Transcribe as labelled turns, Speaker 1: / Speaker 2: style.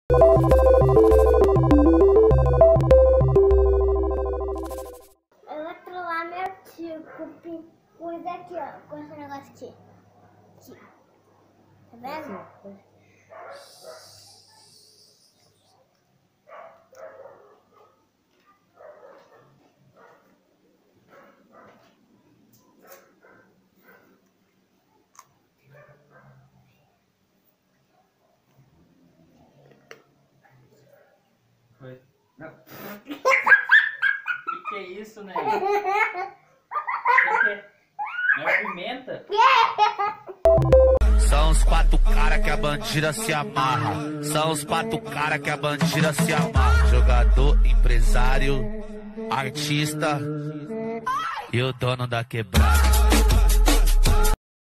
Speaker 1: Eu vou trollar meu tio com isso aqui, ó. Com esse negócio aqui. Tá vendo?
Speaker 2: Foi. Não. Que é isso, né? Não é pimenta?
Speaker 3: São os 4 cara que a bandida se amarra. São os 4 cara que a bandida se amarra. Jogador, empresário, artista e o dono da quebrada.